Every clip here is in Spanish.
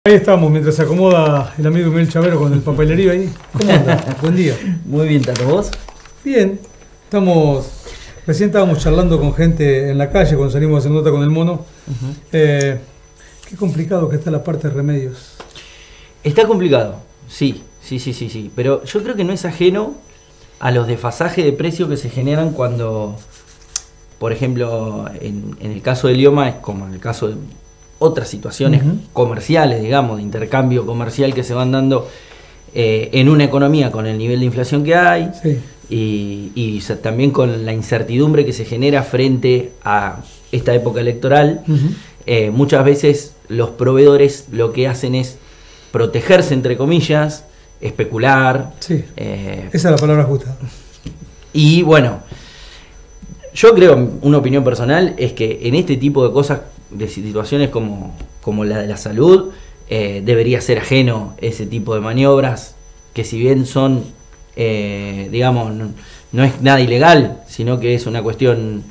Ahí estamos, mientras se acomoda el amigo Miguel Chavero con el papelerío ahí. ¿Cómo anda? Buen día. Muy bien, Tato, ¿vos? Bien, recién estábamos charlando con gente en la calle cuando salimos a hacer nota con el mono. Qué complicado que está la parte de remedios. Está complicado, sí, pero yo creo que no es ajeno a los desfasajes de precio que se generan cuando, por ejemplo, en el caso del IOMA es como en el caso de otras situaciones comerciales, digamos, de intercambio comercial que se van dando en una economía con el nivel de inflación que hay, sí, y también con la incertidumbre que se genera frente a esta época electoral. Muchas veces los proveedores lo que hacen es protegerse, entre comillas, especular. Sí, esa es la palabra justa. Y bueno, yo creo, una opinión personal, es que en este tipo de cosas, de situaciones como la de la salud, debería ser ajeno ese tipo de maniobras, que si bien son, digamos, no es nada ilegal, sino que es una cuestión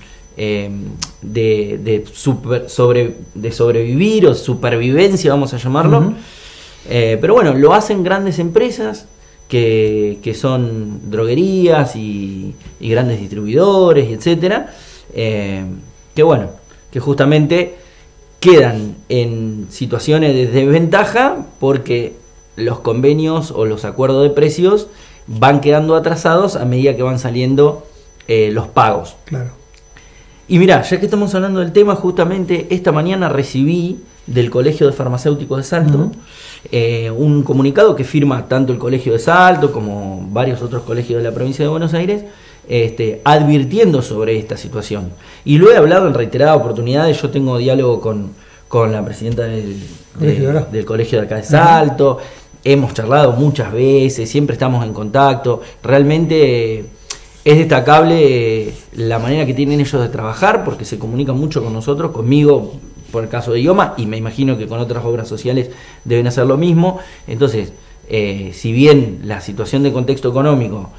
de sobrevivir o supervivencia, vamos a llamarlo. Pero bueno, lo hacen grandes empresas que son droguerías y grandes distribuidores, etcétera, que bueno, que justamente quedan en situaciones de desventaja porque los convenios o los acuerdos de precios van quedando atrasados a medida que van saliendo los pagos. Claro. Y mirá, ya que estamos hablando del tema, justamente esta mañana recibí del Colegio de Farmacéuticos de Salto un comunicado que firma tanto el Colegio de Salto como varios otros colegios de la provincia de Buenos Aires, advirtiendo sobre esta situación. Y lo he hablado en reiteradas oportunidades. Yo tengo diálogo con la presidenta del colegio de acá de Salto. Hemos charlado muchas veces, siempre estamos en contacto. Realmente es destacable la manera que tienen ellos de trabajar, porque se comunican mucho con nosotros, conmigo por el caso de IOMA, y me imagino que con otras obras sociales deben hacer lo mismo. Entonces, si bien la situación de contexto económico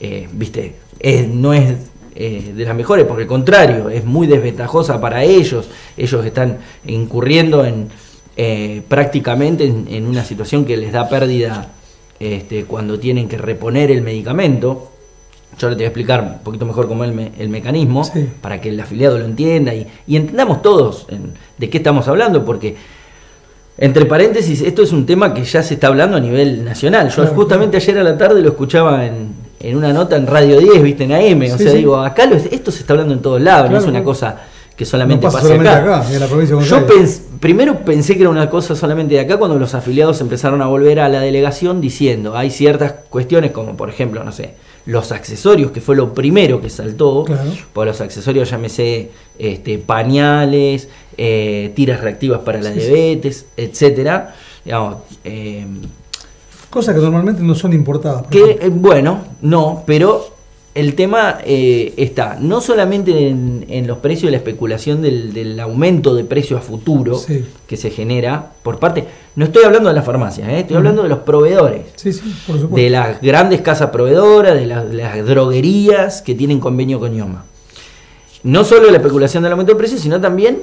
no es de las mejores, por el contrario, es muy desventajosa para ellos. Ellos están incurriendo prácticamente en una situación que les da pérdida cuando tienen que reponer el medicamento. Yo le te voy a explicar un poquito mejor cómo es el mecanismo, sí, para que el afiliado lo entienda y entendamos todos de qué estamos hablando, porque, entre paréntesis, esto es un tema que ya se está hablando a nivel nacional. Yo justamente ayer a la tarde lo escuchaba en una nota en Radio 10, viste, en AM. O sea, digo, acá esto se está hablando en todos lados, no es una cosa que solamente pasa solamente acá. En la provincia de Yo primero pensé que era una cosa solamente de acá, cuando los afiliados empezaron a volver a la delegación diciendo, hay ciertas cuestiones como, por ejemplo, no sé, los accesorios, que fue lo primero que saltó. Por los accesorios, llámese pañales, tiras reactivas para la diabetes, etcétera. Digamos, cosas que normalmente no son importadas. Bueno, no, pero el tema está no solamente en los precios de la especulación del aumento de precio a futuro que se genera por parte, no estoy hablando de las farmacias, estoy hablando de los proveedores, por supuesto, de las grandes casas proveedoras, de las droguerías que tienen convenio con IOMA. No solo la especulación del aumento de precio, sino también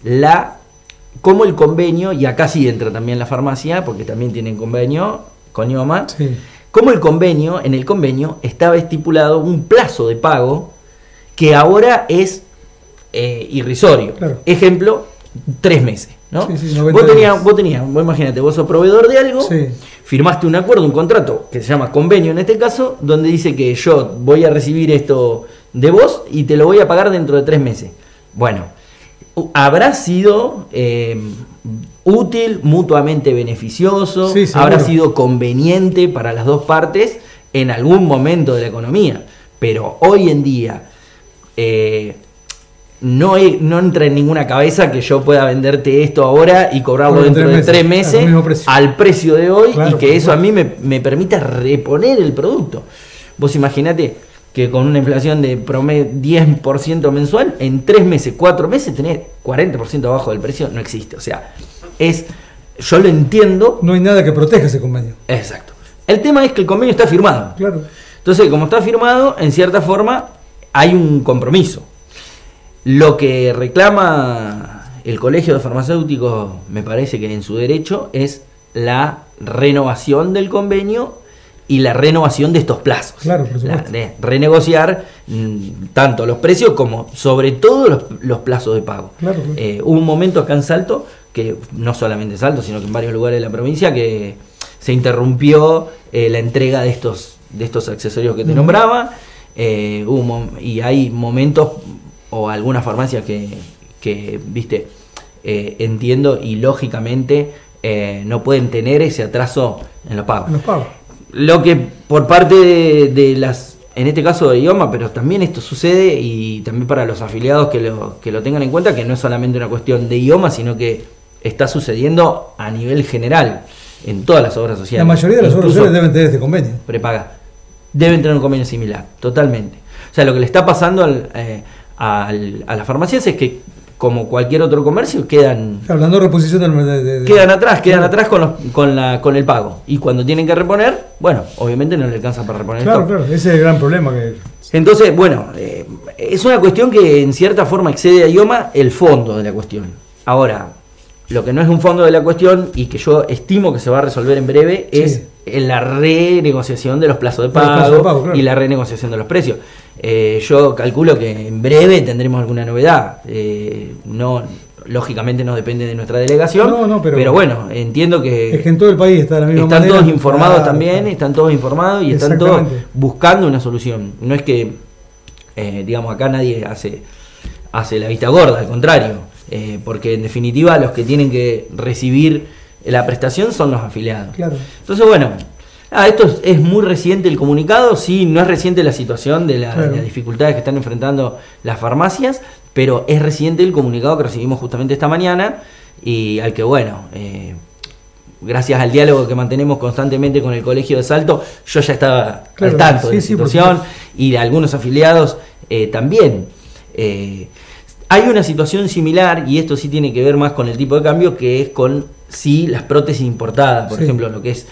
cómo el convenio, y acá sí entra también la farmacia, porque también tienen convenio con IOMA, como en el convenio estaba estipulado un plazo de pago que ahora es irrisorio. Ejemplo, 3 meses, ¿no? Vos imagínate, vos sos proveedor de algo, firmaste un acuerdo, un contrato, que se llama convenio en este caso, donde dice que yo voy a recibir esto de vos y te lo voy a pagar dentro de 3 meses. Bueno, habrá sido útil, mutuamente beneficioso, habrá sido conveniente para las dos partes en algún momento de la economía, pero hoy en día no entra en ninguna cabeza que yo pueda venderte esto ahora y cobrarlo dentro de 3 meses al precio de hoy, y que eso a mí me permita reponer el producto. Vos imaginate que con una inflación de promedio 10% mensual, en 3 meses, 4 meses, tenés 40% abajo del precio, no existe. O sea, yo lo entiendo. No hay nada que proteja ese convenio. Exacto. El tema es que el convenio está firmado. Entonces, como está firmado, en cierta forma, hay un compromiso. Lo que reclama el Colegio de Farmacéuticos, me parece que en su derecho, es la renovación del convenio y la renovación de estos plazos. Claro, por supuesto. De renegociar tanto los precios como sobre todo los plazos de pago. Claro. Hubo un momento acá en Salto, que no solamente en Salto, sino que en varios lugares de la provincia, que se interrumpió la entrega de estos accesorios que te nombraba, y hay momentos o algunas farmacias que viste, entiendo y lógicamente no pueden tener ese atraso en los pagos. Lo que por parte de las, en este caso de IOMA, pero también esto sucede, y también para los afiliados que lo tengan en cuenta, que no es solamente una cuestión de IOMA, sino que está sucediendo a nivel general en todas las obras sociales. La mayoría de las obras sociales deben tener este convenio. Prepaga. Deben tener un convenio similar, totalmente. O sea, lo que le está pasando a las farmacias es que, como cualquier otro comercio, quedan... Hablando de reposición quedan atrás con el pago. Y cuando tienen que reponer, bueno, obviamente no le alcanza para reponer. Claro, ese es el gran problema. Entonces, bueno, es una cuestión que en cierta forma excede a IOMA el fondo de la cuestión. Ahora, lo que no es un fondo de la cuestión y que yo estimo que se va a resolver en breve es la renegociación de los plazos de pago, claro, y la renegociación de los precios. Yo calculo que en breve tendremos alguna novedad. Lógicamente no depende de nuestra delegación, pero bueno, entiendo que... Es que en todo el país está de la misma manera. Están todos informados, claro, también, claro. Están todos informados y están todos buscando una solución. No es que, digamos, acá nadie hace la vista gorda, al contrario. Porque en definitiva los que tienen que recibir la prestación son los afiliados. Claro. Entonces, bueno, esto es muy reciente el comunicado, sí, no es reciente la situación de las dificultades que están enfrentando las farmacias, pero es reciente el comunicado que recibimos justamente esta mañana, y al que, bueno, gracias al diálogo que mantenemos constantemente con el Colegio de Salto, yo ya estaba al tanto de la situación, y de algunos afiliados también. Hay una situación similar, y esto sí tiene que ver más con el tipo de cambio, que es con las prótesis importadas, por ejemplo, lo que es,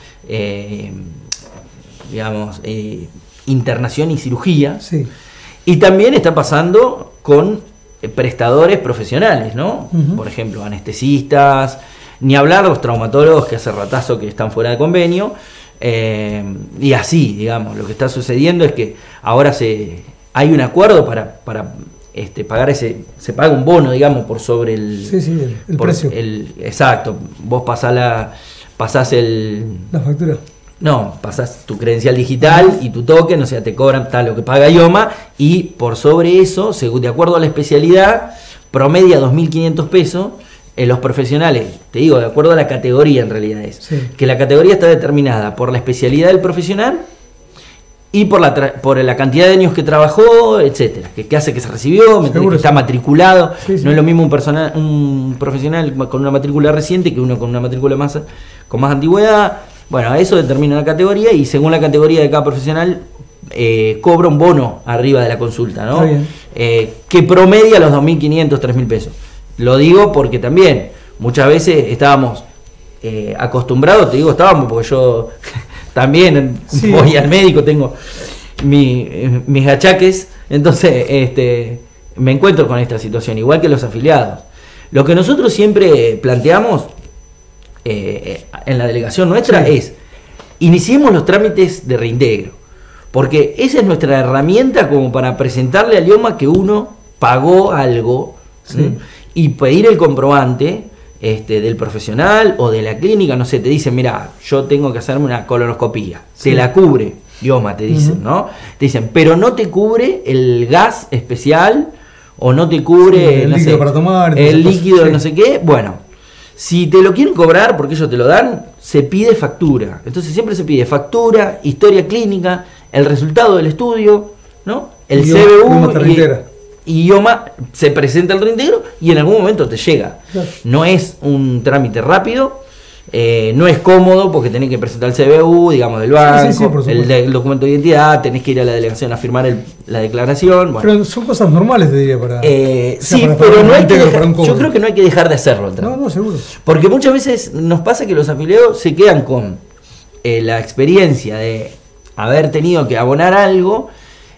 internación y cirugía. Sí. Y también está pasando con prestadores profesionales, ¿no? Por ejemplo, anestesistas, ni hablar de los traumatólogos, que hace ratazo que están fuera de convenio, y así, digamos, lo que está sucediendo es que ahora hay un acuerdo para pagar se paga un bono, digamos, por sobre el precio. Exacto, vos pasás la factura. No, pasás tu credencial digital y tu token, o sea, te cobran tal lo que paga IOMA, y por sobre eso, de acuerdo a la especialidad, promedia 2.500 pesos. Los profesionales, te digo, de acuerdo a la categoría, en realidad que la categoría está determinada por la especialidad del profesional y por la cantidad de años que trabajó, etcétera, que hace que se recibió, que está matriculado. No es lo mismo un profesional con una matrícula reciente que uno con una matrícula con más antigüedad. Bueno, eso determina la categoría, y según la categoría de cada profesional cobra un bono arriba de la consulta, ¿no? Que promedia los 2.500, 3.000 pesos. Lo digo porque también muchas veces estábamos acostumbrados, porque yo también voy al médico, tengo mis achaques, entonces me encuentro con esta situación, igual que los afiliados. Lo que nosotros siempre planteamos en la delegación nuestra es: iniciemos los trámites de reintegro, porque esa es nuestra herramienta como para presentarle al IOMA que uno pagó algo, y pedir el comprobante del profesional o de la clínica. No sé, te dicen, mira, yo tengo que hacerme una colonoscopía, se la cubre IOMA, te dicen, ¿no? Te dicen, pero no te cubre el gas especial, o no te cubre el líquido para tomar, el líquido no sé qué. Bueno, si te lo quieren cobrar porque ellos te lo dan, se pide factura. Entonces siempre se pide factura, historia clínica, el resultado del estudio, ¿no? El CBU y IOMA se presenta el reintegro y en algún momento te llega. Claro. No es un trámite rápido, no es cómodo porque tenés que presentar el CBU, digamos, del banco, el documento de identidad, tenés que ir a la delegación a firmar la declaración. Bueno. Pero son cosas normales, te diría, para... pero no hay yo creo que no hay que dejar de hacerlo. No, seguro. Porque muchas veces nos pasa que los afiliados se quedan con la experiencia de haber tenido que abonar algo,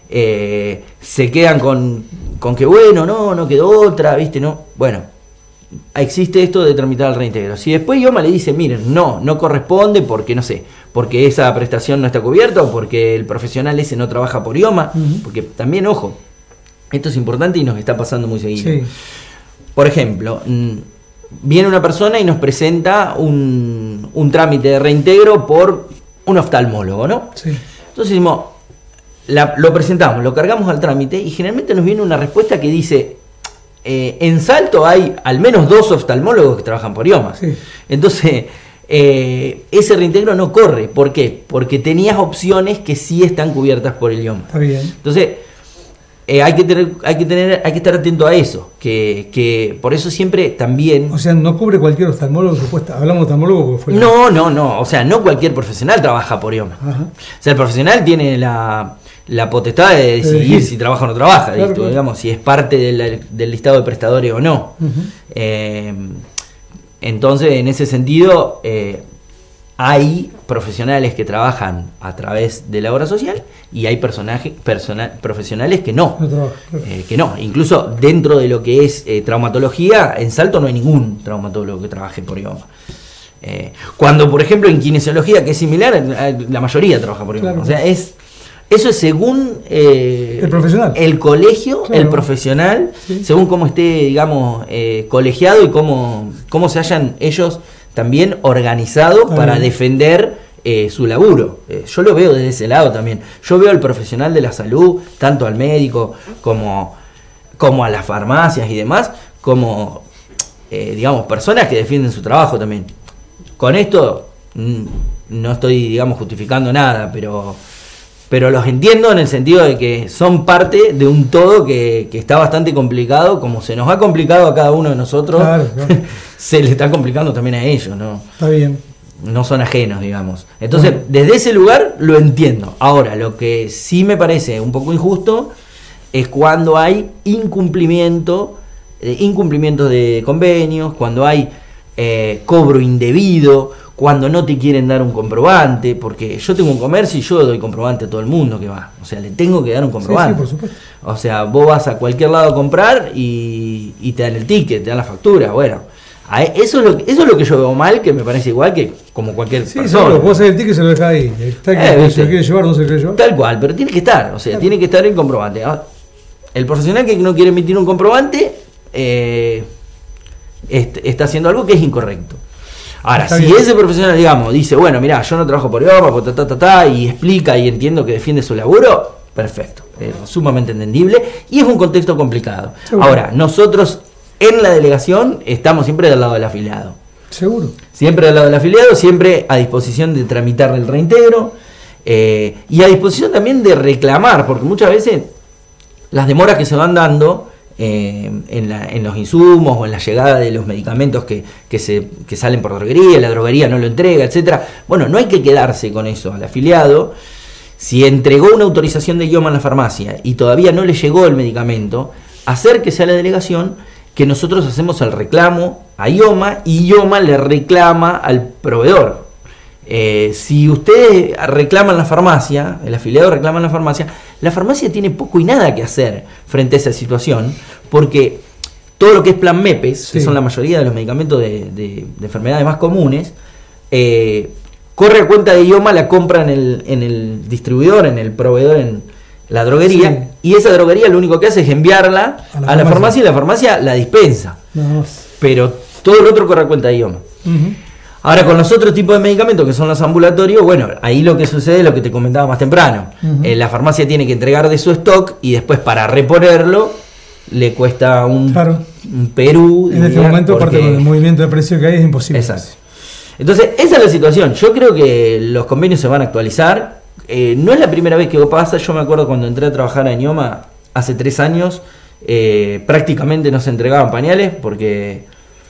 se quedan con que, bueno, no quedó otra, ¿viste? No. Bueno, existe esto de tramitar el reintegro. Si después IOMA le dice, miren, no corresponde porque, no sé, porque esa prestación no está cubierta o porque el profesional ese no trabaja por IOMA, porque también, ojo, esto es importante y nos está pasando muy seguido. Sí. Por ejemplo, viene una persona y nos presenta un trámite de reintegro por un oftalmólogo, ¿no? Sí. Entonces decimos, lo presentamos, lo cargamos al trámite y generalmente nos viene una respuesta que dice, en Salto hay al menos 2 oftalmólogos que trabajan por IOMA. Sí. Entonces, ese reintegro no corre. ¿Por qué? Porque tenías opciones que sí están cubiertas por el IOMA. Está bien. Entonces, hay que estar atento a eso, que por eso siempre también... O sea, no cubre cualquier oftalmólogo, supuesta. Hablamos de oftalmólogo porque fue... No, o sea, no cualquier profesional trabaja por IOMA. Ajá. O sea, el profesional tiene la potestad de decidir si trabaja o no trabaja, claro. Digamos, si es parte del listado de prestadores o no. Entonces, en ese sentido, hay profesionales que trabajan a través de la obra social y hay profesionales que no. Que no. Incluso dentro de lo que es traumatología, en Salto no hay ningún traumatólogo que trabaje por IOMA. Cuando, por ejemplo, en kinesiología, que es similar, la mayoría trabaja por IOMA. Claro. O sea, eso es según el profesional, el colegio, claro. El profesional, sí. Según cómo esté, digamos, colegiado y cómo se hayan ellos también organizado para defender su laburo. Yo lo veo desde ese lado también. Yo veo al profesional de la salud, tanto al médico como a las farmacias y demás, como, digamos, personas que defienden su trabajo también. Con esto no estoy, digamos, justificando nada, pero los entiendo en el sentido de que son parte de un todo que está bastante complicado, como se nos ha complicado a cada uno de nosotros, claro. Se le está complicando también a ellos, ¿no? Está bien. No son ajenos, digamos. Entonces, desde ese lugar lo entiendo. Ahora, lo que sí me parece un poco injusto es cuando hay incumplimientos de convenios, cuando hay cobro indebido, cuando no te quieren dar un comprobante, porque yo tengo un comercio y yo doy comprobante a todo el mundo que va. O sea, le tengo que dar un comprobante. Sí, por supuesto. O sea, vos vas a cualquier lado a comprar y te dan el ticket, te dan la factura. Bueno, eso es lo que yo veo mal, que me parece igual que como cualquier persona. Sí, vos haces el ticket y se lo dejás ahí. Está que se lo quiere llevar, no se lo quiere llevar. Tal cual, pero tiene que estar. O sea, claro. Tiene que estar el comprobante. El profesional que no quiere emitir un comprobante está haciendo algo que es incorrecto. Ahora, si ese profesional, digamos, dice, bueno, mirá, yo no trabajo por IOMA, y explica y entiendo que defiende su laburo, perfecto, sumamente entendible, y es un contexto complicado. Seguro. Ahora, nosotros en la delegación estamos siempre del lado del afiliado. Seguro. Siempre del lado del afiliado, siempre a disposición de tramitar el reintegro, y a disposición también de reclamar, porque muchas veces las demoras que se van dando en los insumos o en la llegada de los medicamentos que salen por droguería, la droguería no lo entrega, etcétera. Bueno, no hay que quedarse con eso al afiliado. Si entregó una autorización de IOMA en la farmacia y todavía no le llegó el medicamento, acérquese a la delegación, que nosotros hacemos el reclamo a IOMA y IOMA le reclama al proveedor. Si ustedes reclaman la farmacia, el afiliado reclama en la farmacia tiene poco y nada que hacer frente a esa situación, porque todo lo que es plan MEPES, sí, que son la mayoría de los medicamentos de enfermedades más comunes, corre a cuenta de IOMA la compra en el distribuidor, en el proveedor, en la droguería, sí, y esa droguería lo único que hace es enviarla a la farmacia y la farmacia la dispensa. No. Pero todo lo otro corre a cuenta de IOMA. Uh-huh. Ahora, con los otros tipos de medicamentos, que son los ambulatorios, bueno, ahí lo que sucede es lo que te comentaba más temprano. Uh-huh. La farmacia tiene que entregar de su stock y después para reponerlo le cuesta un Perú. En este momento, aparte con el movimiento de precio que hay, es imposible. Exacto. Entonces, esa es la situación. Yo creo que los convenios se van a actualizar. No es la primera vez que pasa. Yo me acuerdo cuando entré a trabajar en IOMA hace 3 años, prácticamente no se entregaban pañales porque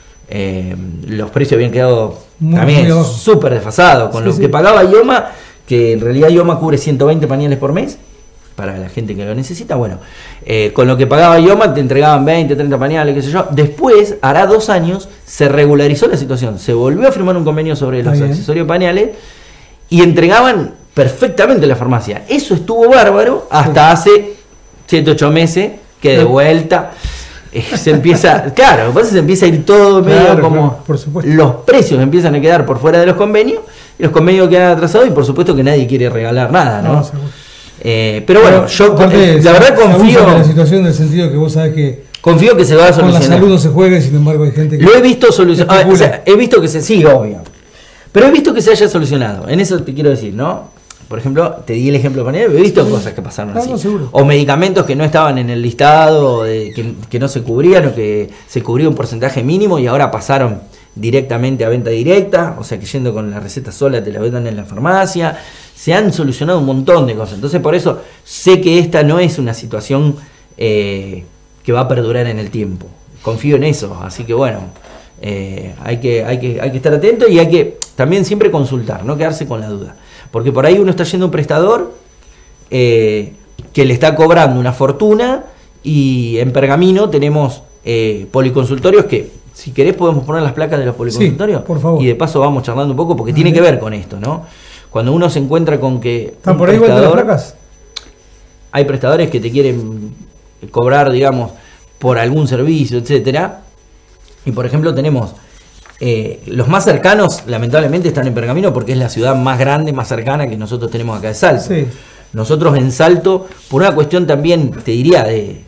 los precios habían quedado también súper desfasados con lo que pagaba IOMA, que en realidad IOMA cubre 120 pañales por mes para la gente que lo necesita. Bueno, con lo que pagaba IOMA te entregaban 20, 30 pañales, qué sé yo. Después, hará 2 años, se regularizó la situación, se volvió a firmar un convenio sobre los accesorios pañales y entregaban perfectamente la farmacia. Eso estuvo bárbaro hasta hace 7, 8 meses que de vuelta. se empieza, claro, lo que pasa es que se empieza a ir todo medio como, claro, por supuesto. Los precios empiezan a quedar por fuera de los convenios, y los convenios quedan atrasados, y por supuesto que nadie quiere regalar nada, ¿no? No, seguro. Pero bueno, yo aparte, la verdad confío en la situación del sentido que vos sabés que confío que se va a solucionar. Con la salud no se juega, y sin embargo hay gente que lo he visto solucionado, o sea, he visto que se sigue, obvio, pero he visto que se haya solucionado. En eso te quiero decir, ¿no? Por ejemplo, te di el ejemplo de Panera, he visto cosas que pasaron así. Seguro. O medicamentos que no estaban en el listado, que no se cubrían, o que se cubría un porcentaje mínimo y ahora pasaron directamente a venta directa, o sea que yendo con la receta sola te la vendan en la farmacia. Se han solucionado un montón de cosas. Entonces por eso sé que esta no es una situación que va a perdurar en el tiempo. Confío en eso, así que bueno, hay que estar atento, y hay que también siempre consultar, no quedarse con la duda. Porque por ahí uno está yendo a un prestador que le está cobrando una fortuna, y en Pergamino tenemos policonsultorios que, si querés, podemos poner las placas de los policonsultorios. Sí, por favor. Y de paso vamos charlando un poco, porque tiene que ver con esto, ¿no? Cuando uno se encuentra con que... ¿Están por ahí igual de las placas? Hay prestadores que te quieren cobrar, digamos, por algún servicio, etcétera. Y por ejemplo tenemos... los más cercanos, lamentablemente, están en Pergamino, porque es la ciudad más grande, más cercana que nosotros tenemos acá de Salto. Sí. Nosotros en Salto, por una cuestión también, te diría, de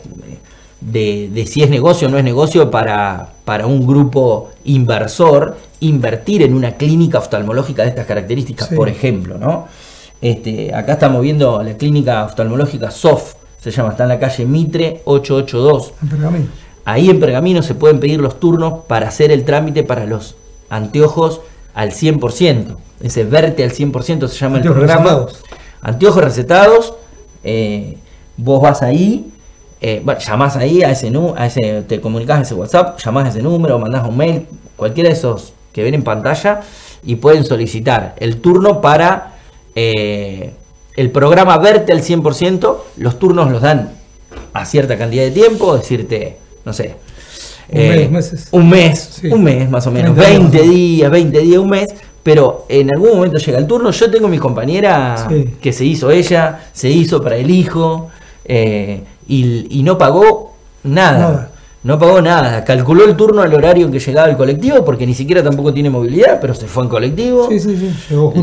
si es negocio o no es negocio para un grupo inversor, invertir en una clínica oftalmológica de estas características, sí. Por ejemplo, ¿no? Acá estamos viendo la clínica oftalmológica SOF, se llama, está en la calle Mitre 882. En Pergamino. Ahí en Pergamino se pueden pedir los turnos para hacer el trámite para los anteojos al 100%. Ese verte al 100% se llama Anteojos el programa. recetados. Anteojos recetados. Vos vas ahí, llamás ahí te comunicás a ese WhatsApp, llamás a ese número, mandás un mail, cualquiera de esos que ven en pantalla, y pueden solicitar el turno para el programa Verte al 100%. Los turnos los dan a cierta cantidad de tiempo, decirte, no sé, un mes, sí. Un mes más o menos, 20 días, un mes, pero en algún momento llega el turno. Yo tengo mi compañera, sí, que se hizo para el hijo, y no pagó nada. No pagó nada, calculó el turno al horario en que llegaba el colectivo, porque ni siquiera tampoco tiene movilidad, pero se fue en colectivo. Sí. Llegó,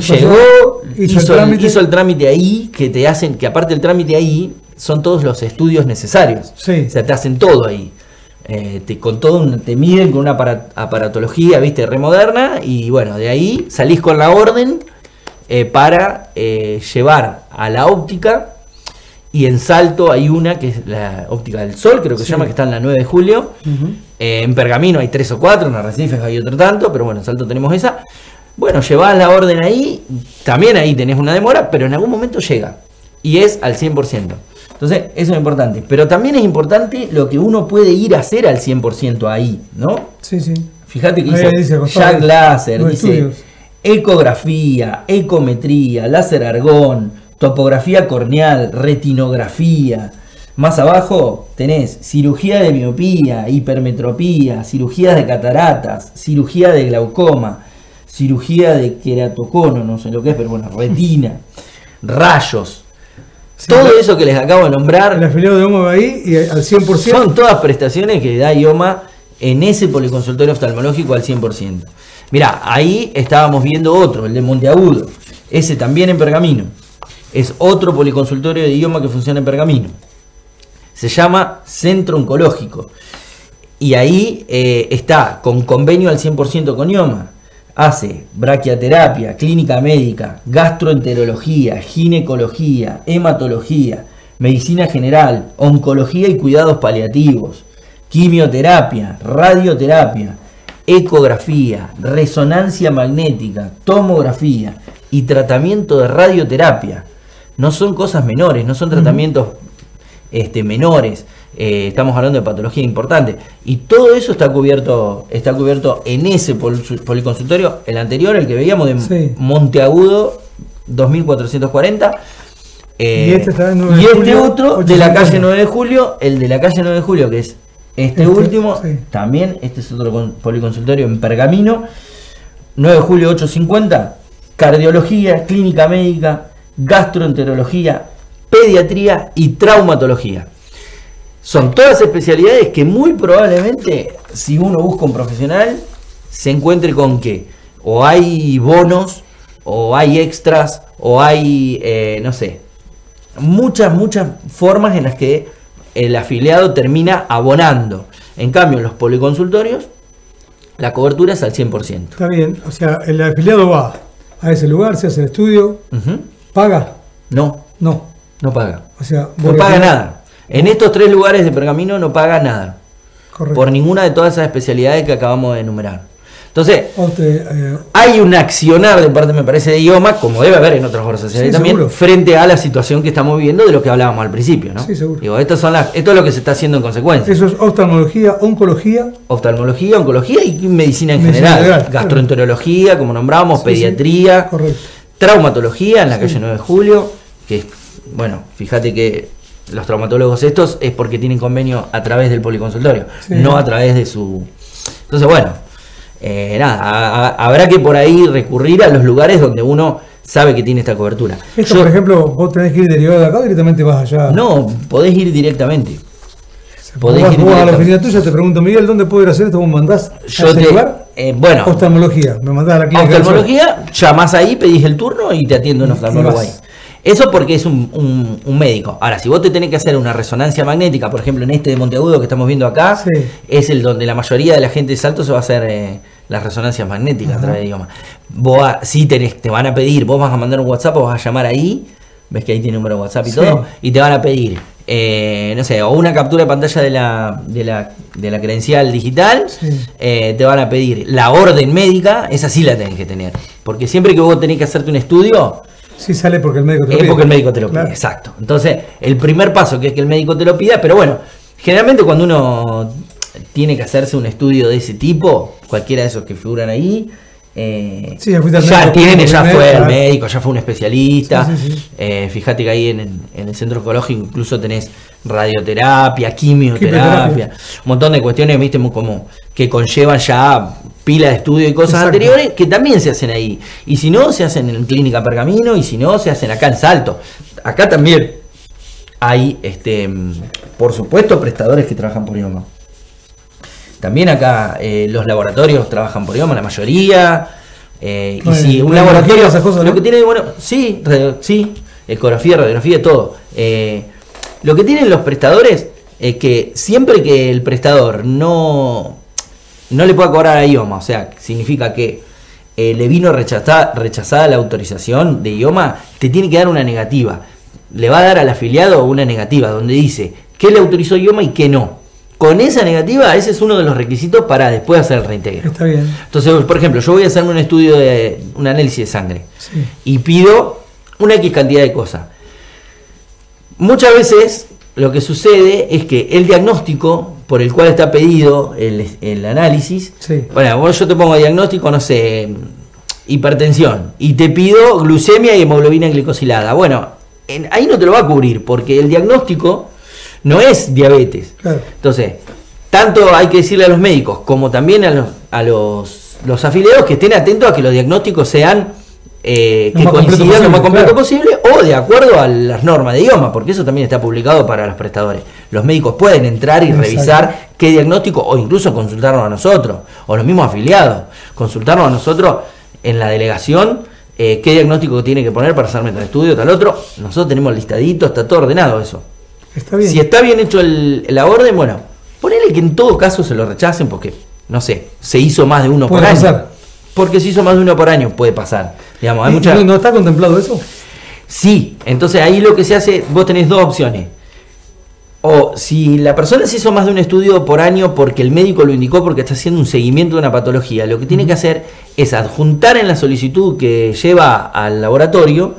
hizo el trámite ahí, que te hacen, que aparte del trámite ahí, son todos los estudios necesarios. Sí. O sea, te hacen todo ahí. Te miden con una aparatología, viste, remoderna, y bueno, de ahí salís con la orden para llevar a la óptica. Y en Salto hay una que es la Óptica del Sol, creo que se llama, que está en la 9 de julio. En Pergamino hay 3 o 4, en Arrecifes hay otro tanto, pero bueno, en Salto tenemos esa. Bueno, llevás la orden ahí, también ahí tenés una demora, pero en algún momento llega. Y es al 100%. Entonces, eso es importante. Pero también es importante lo que uno puede ir a hacer al 100% ahí, ¿no? Sí. Fíjate que dice Jack Láser, dice estudios. Ecografía, ecometría, láser argón, topografía corneal, retinografía. Más abajo tenés cirugía de miopía, hipermetropía, cirugías de cataratas, cirugía de glaucoma, cirugía de queratocono, no sé lo que es, pero bueno, retina, rayos. Sí, todo eso que les acabo de nombrar, el afiliado de IOMA va ahí y al 100%. Son todas prestaciones que da IOMA en ese policonsultorio oftalmológico al 100%. Mirá, ahí estábamos viendo otro, el de Monteagudo, ese también en Pergamino. Es otro policonsultorio de IOMA que funciona en Pergamino. Se llama Centro Oncológico. Y ahí está con convenio al 100% con IOMA. Hace braquiaterapia, clínica médica, gastroenterología, ginecología, hematología, medicina general, oncología y cuidados paliativos, quimioterapia, radioterapia, ecografía, resonancia magnética, tomografía y tratamiento de radioterapia. No son cosas menores, no son tratamientos menores. Estamos hablando de patología importante. Y todo eso está cubierto en ese policonsultorio. El anterior, el que veíamos de Monteagudo, 2440. Y este está en 9 de julio, este otro de la calle 9 de julio, el de la calle 9 de julio, que es este último, también. Este es otro policonsultorio en Pergamino, 9 de julio 850. Cardiología, clínica médica, gastroenterología, pediatría y traumatología. Son todas especialidades que muy probablemente, si uno busca un profesional, se encuentre con que o hay bonos, o hay extras, o hay, no sé, muchas formas en las que el afiliado termina abonando. En cambio, en los policonsultorios, la cobertura es al 100%. Está bien, o sea, el afiliado va a ese lugar, se hace el estudio, ¿paga? No paga. O sea, no paga nada. En estos 3 lugares de Pergamino no paga nada. Correcto. Por ninguna de todas esas especialidades que acabamos de enumerar. Entonces, hay un accionar de parte, me parece, de IOMA, como debe haber en otras organizaciones también, seguro, frente a la situación que estamos viviendo de lo que hablábamos al principio, ¿no? Sí, seguro. Digo, esto es lo que se está haciendo en consecuencia. Eso es oftalmología, oncología. Oftalmología, oncología y medicina en general. Gastroenterología, como nombramos, pediatría, correcto. Traumatología en la calle 9 de Julio, que, bueno, fíjate que los traumatólogos estos es porque tienen convenio a través del policonsultorio, no a través de su... Entonces, bueno, habrá que por ahí recurrir a los lugares donde uno sabe que tiene esta cobertura. Esto, por ejemplo, vos tenés que ir derivado de acá, directamente vas allá. No, podés ir directamente. Vos a la oficina tuya, te pregunto, Miguel, ¿dónde puedo ir a hacer esto? ¿Vos mandás a ese lugar? Bueno, oftalmología, me mandás a la clínica. Oftalmología, llamás ahí, pedís el turno y te atiende un oftalmólogo ahí. Eso porque es un médico. Ahora, si vos te tenés que hacer una resonancia magnética, por ejemplo, en este de Monteagudo que estamos viendo acá, es el donde la mayoría de la gente de Salto se va a hacer las resonancias magnéticas a través de IOMA. Vos sí te van a pedir, vos vas a mandar un WhatsApp o vas a llamar ahí, ves que ahí tiene número de WhatsApp y todo, y te van a pedir, no sé, o una captura de pantalla de la credencial digital, te van a pedir la orden médica, esa sí la tenés que tener. Porque siempre que vos tenés que hacerte un estudio, sí sale porque el médico te lo pide. Es porque el médico te lo pide, exacto. Entonces, el primer paso que es que el médico te lo pida, pero bueno, generalmente cuando uno tiene que hacerse un estudio de ese tipo, cualquiera de esos que figuran ahí, ya fue el médico, ya fue un especialista. Fíjate que ahí en el centro oncológico incluso tenés radioterapia, quimioterapia, un montón de cuestiones, viste, como que conllevan ya pila de estudio y cosas anteriores que también se hacen ahí. Y si no, se hacen en Clínica Pergamino, y si no, se hacen acá en Salto. Acá también hay, por supuesto, prestadores que trabajan por IOMA. También acá los laboratorios trabajan por IOMA, la mayoría. Y si un laboratorio, esas cosas, lo que tiene, bueno, sí, ecografía, radiografía, todo. Lo que tienen los prestadores es que siempre que el prestador no le pueda cobrar a IOMA, o sea, significa que le vino rechazada la autorización de IOMA, te tiene que dar una negativa. Le va a dar al afiliado una negativa donde dice qué le autorizó IOMA y qué no. Con esa negativa, ese es uno de los requisitos para después hacer el reintegro. Está bien. Entonces, por ejemplo, yo voy a hacerme un estudio un análisis de sangre y pido una X cantidad de cosas. Muchas veces lo que sucede es que el diagnóstico por el cual está pedido el análisis, bueno, yo te pongo diagnóstico, no sé, hipertensión, y te pido glucemia y hemoglobina glicosilada. Bueno, ahí no te lo va a cubrir, porque el diagnóstico no es diabetes. Claro. Entonces, tanto hay que decirle a los médicos como también a los afiliados que estén atentos a que los diagnósticos sean que coincidan lo más completo posible, o de acuerdo a las normas de IOMA, porque eso también está publicado para los prestadores. Los médicos pueden entrar y revisar qué diagnóstico, o incluso consultarnos a nosotros, o los mismos afiliados, consultarnos a nosotros en la delegación qué diagnóstico tiene que poner para hacerme tal estudio, tal otro. Nosotros tenemos listadito, está todo ordenado eso. Está bien. Si está bien hecho la orden, bueno, ponele que en todo caso se lo rechacen porque, no sé, se hizo más de uno por año. Pasar. Porque se hizo más de uno por año, puede pasar. Digamos, hay mucha... ¿No está contemplado eso? Sí, entonces ahí lo que se hace, vos tenés dos opciones. O si la persona se hizo más de un estudio por año porque el médico lo indicó porque está haciendo un seguimiento de una patología, lo que tiene que hacer es adjuntar en la solicitud que lleva al laboratorio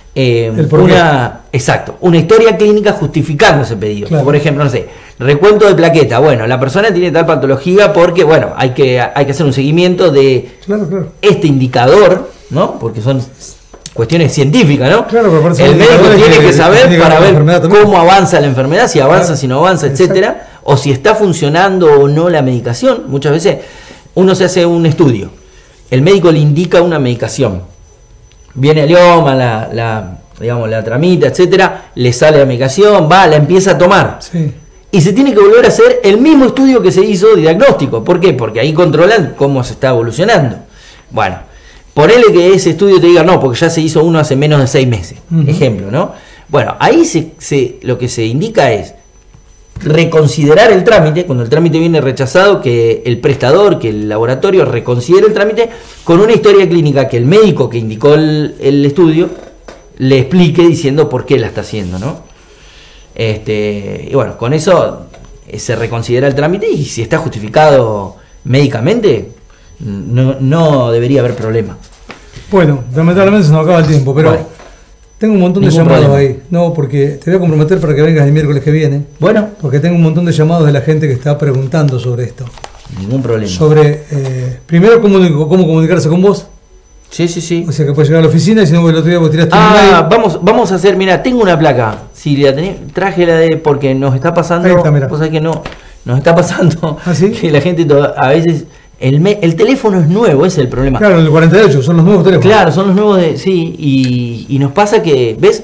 una historia clínica justificando ese pedido. Claro. Por ejemplo, no sé, recuento de plaqueta. Bueno, la persona tiene tal patología porque, bueno, hay que hacer un seguimiento de este indicador, ¿no? Porque son cuestiones científicas, ¿no? Claro, el médico tiene que saber para ver cómo avanza la enfermedad, si avanza, si no avanza, etcétera, o si está funcionando o no la medicación. Muchas veces uno se hace un estudio, el médico le indica una medicación. Viene el IOMA, la tramita, etcétera, le sale la medicación, la empieza a tomar. Sí. y se tiene que volver a hacer el mismo estudio que se hizo de diagnóstico. ¿Por qué? Porque ahí controlan cómo se está evolucionando. Bueno, ponele que ese estudio te diga, no, porque ya se hizo uno hace menos de 6 meses, ejemplo, ¿no? Bueno, ahí lo que se indica es reconsiderar el trámite, cuando el trámite viene rechazado, que el prestador, que el laboratorio reconsidere el trámite con una historia clínica que el médico que indicó el estudio le explique diciendo por qué la está haciendo, ¿no? Y bueno, con eso se reconsidera el trámite y si está justificado médicamente, no debería haber problema. Bueno, lamentablemente se nos acaba el tiempo, pero bueno, tengo un montón de llamados ahí. No, porque te voy a comprometer para que vengas el miércoles que viene. Bueno. Porque tengo un montón de llamados de la gente que está preguntando sobre esto. Ningún problema. Sobre, primero, cómo comunicarse con vos. Sí, sí, sí. O sea, que puedes llegar a la oficina y si no, el otro día vos tiraste un mail. Vamos a hacer, mira, tengo una placa. Si la tenés, traje la de, porque nos está pasando. Ahí está, mira. Cosa que no, nos está pasando. ¿Ah, sí? Que la gente a veces. El teléfono es nuevo, ese es el problema. Claro, el 48, son los nuevos teléfonos. Claro, son los nuevos, sí, y nos pasa que, ¿ves?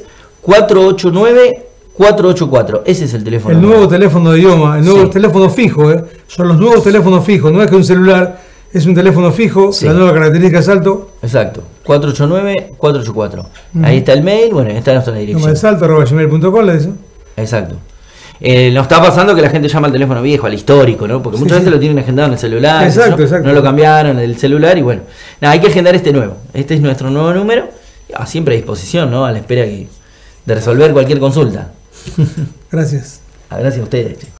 489-484, ese es el teléfono. El nuevo teléfono de idioma, el nuevo teléfono fijo, son los nuevos teléfonos fijos, no es que un celular, es un teléfono fijo, la nueva característica de Salto. Exacto, 489-484. Ahí está el mail, bueno, está nuestra dirección. Número de salto@gmail.com, le dice. Exacto. Nos está pasando que la gente llama al teléfono viejo, al histórico, ¿no? Porque mucha gente lo tienen agendado en el celular. Exacto, ¿no? exacto. No lo cambiaron el celular y bueno. Nada, hay que agendar este nuevo. Este es nuestro nuevo número. Siempre a disposición, ¿no? A la espera de resolver cualquier consulta. Gracias. Gracias a ustedes.